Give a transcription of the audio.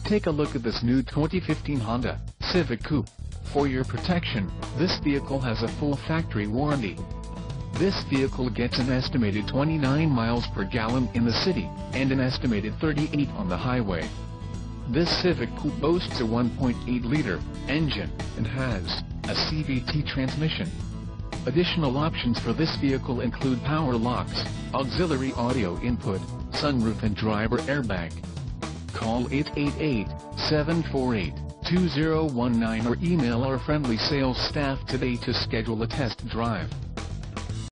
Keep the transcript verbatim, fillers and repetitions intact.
Take a look at this new twenty fifteen Honda Civic Coupe. For your protection, this vehicle has a full factory warranty. This vehicle gets an estimated twenty-nine miles per gallon in the city, and an estimated thirty-eight on the highway. This Civic Coupe boasts a one point eight liter engine, and has a C V T transmission. Additional options for this vehicle include power locks, auxiliary audio input, sunroof and driver airbag. Call eight eight eight, seven four eight, two zero one nine or email our friendly sales staff today to schedule a test drive.